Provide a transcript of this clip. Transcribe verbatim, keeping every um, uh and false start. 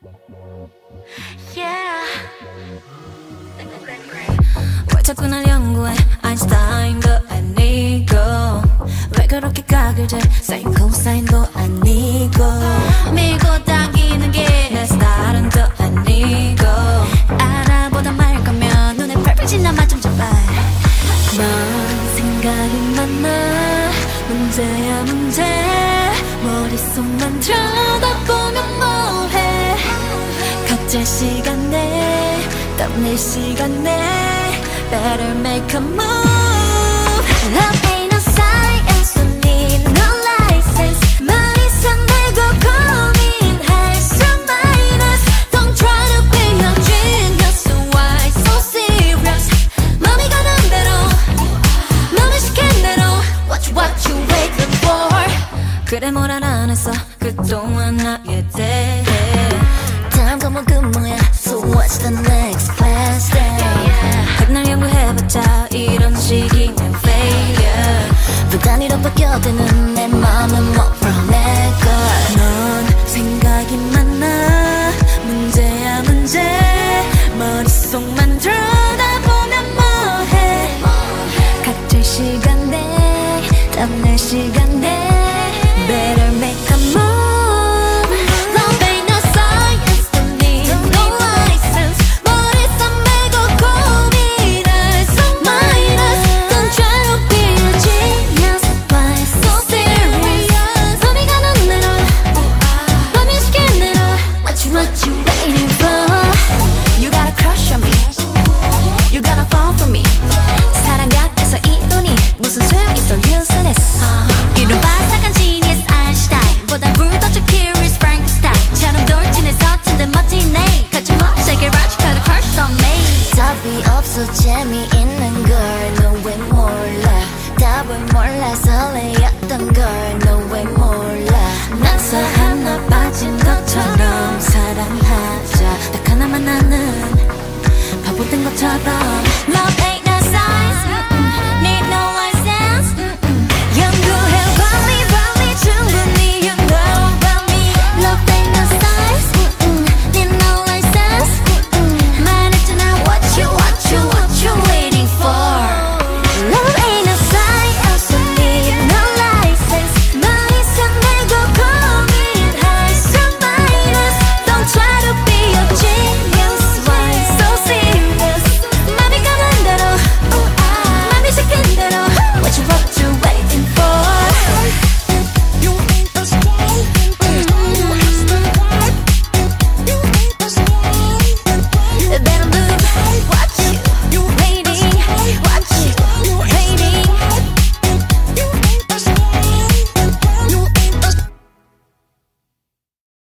Yeah. 왜 자꾸 날 연구해 아인슈타인도 아니고 왜 그렇게 각을 재 사인 코사인도 아니고 밀고 당기는 게 내 스타일은 또 아니고 알아보다 말 거면 눈에 펄펄 지나마 좀 제발 넌 생각이 많아 문제야 문제 머릿속만 들여다보면 뭐해 각자 시간에 땀낼 시간에 Better make a move Love ain't no science Don't need no license 머리상 내고 고민할 수 minus Don't try to be a genius So why so serious 맘이 가는 대로 맘이 시킨 대로 Watch what you waiting for 그래 뭘 안 했어 그동안 나에 대해 다음 건 뭐 그 뭐야 So what's the next best thing 백날 연구해봤자 이런 식이면 failure 불단위로 바뀌어드는 내 맘은 뭐 from 내걸 넌 생각이 많아 문제야 문제 머릿속만 들여다보면 뭐해 각질 시간에 땀낼 시간에